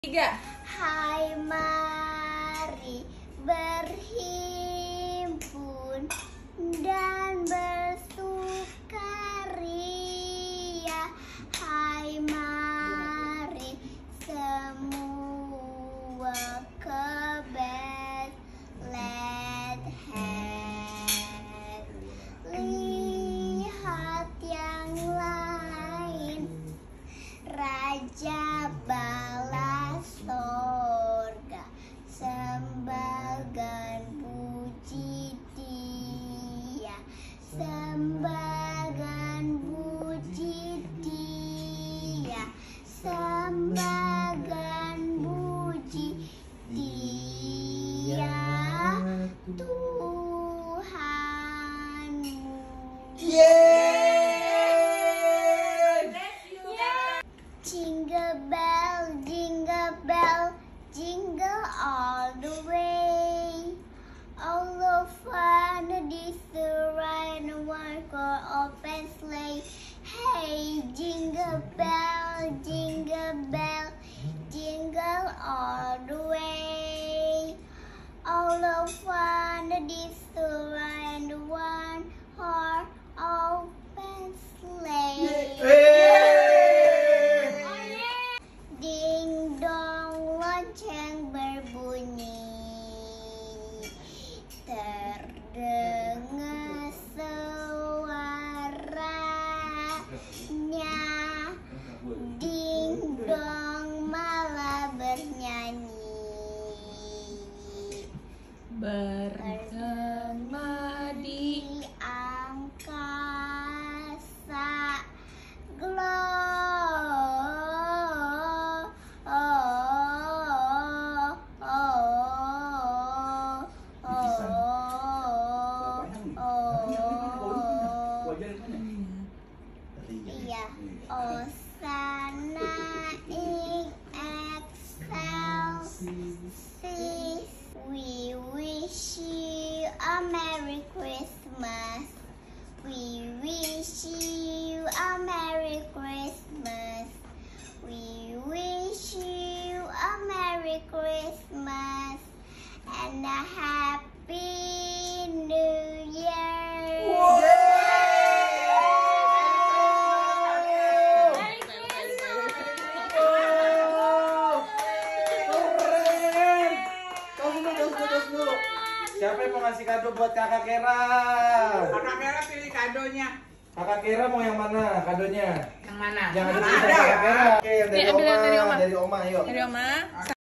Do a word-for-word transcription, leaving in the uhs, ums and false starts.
Tiga. Hai, mari berhimpun dan bersukaria. Hai, mari semua ke Bethlehem. Lihat yang lain, Raja bala sorga, sembahkan puji Dia, sembahkan puji Dia, sembahkan puji Dia, Tuhanmu. Jingle bell, jingle bell, jingle all the way. All of fun, this the ride, one for open sleigh. Hey, jingle bell, jingle bell, jingle all the way. All of fun, this the ride, one for open sleigh. Ding dong, lonceng berbunyi, terdengar suaranya. Ding dong, malah bernyanyi, Bersama di angkasa. Iya, Osana in excelsis. We wish you a Merry Christmas. We wish you a Merry Christmas. We wish you a Merry Christmas and a Happy New Year. Siapa yang mau ngasih kado buat kakak Keira? Kakak Keira pilih kadonya. Kakak Keira mau yang mana kadonya? yang mana? Jangan Mana ada ada? kakak Keira. Oke, yang dari Nih, ambil yang oma, dari oma. dari oma, yuk. Dari Oma.